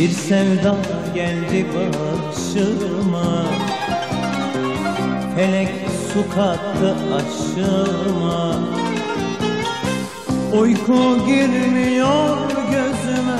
Bir sevda geldi başıma, felek su kattı aşıma. Uyku girmiyor gözüme,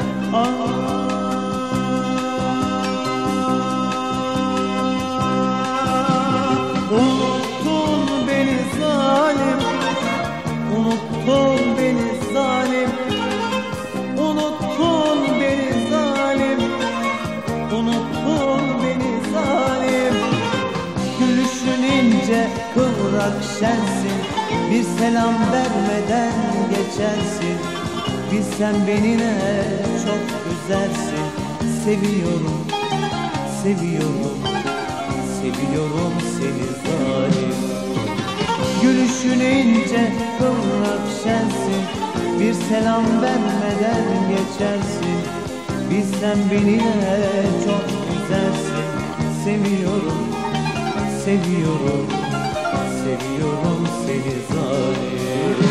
unuttun beni zalim, unuttun beni zalim, unuttun beni zalim, unuttun beni zalim. Gülüşün ince kıvrak şensin, bir selam vermeden geçersin. Bilsen beni ne çok üzersin. Seviyorum, seviyorum, seviyorum seni zalim. Gülüşün ince kıvrak şensin, bir selam vermeden geçersin. Bilsen beni ne çok üzersin. Seviyorum, seviyorum, seviyorum seni zalim.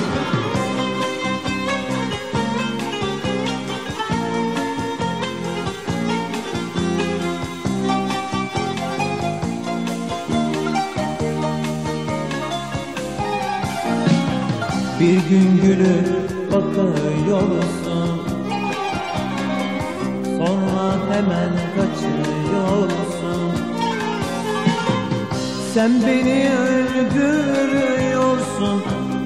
Bir gün gülüp bakıyorsun, sonra hemen kaçıyorsun. Sen beni öldürüyorsun.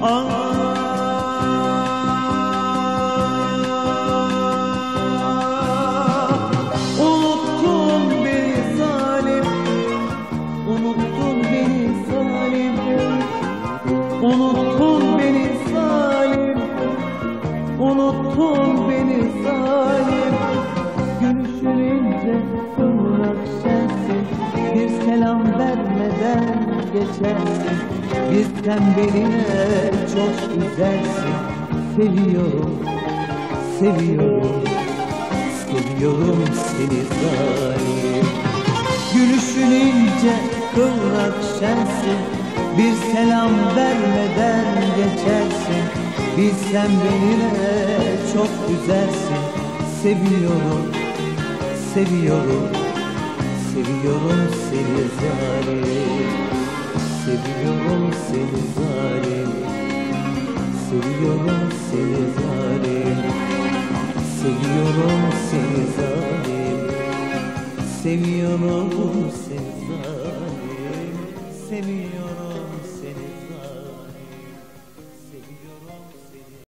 Unuttun beni zalim, unuttun beni zalim, unuttun beni zalim, unuttun beni zalim. Gülüşün ince kıvrak şensin, bir selam vermeden geçersin. Bizden birine çok güzelsin. Seviyorum, seviyorum, seviyorum seni zalim. Gülüşün ince kıvrak şensin, bir selam vermeden geçersin. Bilsen benimle çok güzelsin. Seviyorum, seviyorum, seviyorum seni zalim. Seviyorum seni zalim. Seviyorum seni zalim. Seviyorum seni zalim. Seviyorum seni zalim. Seviyorum.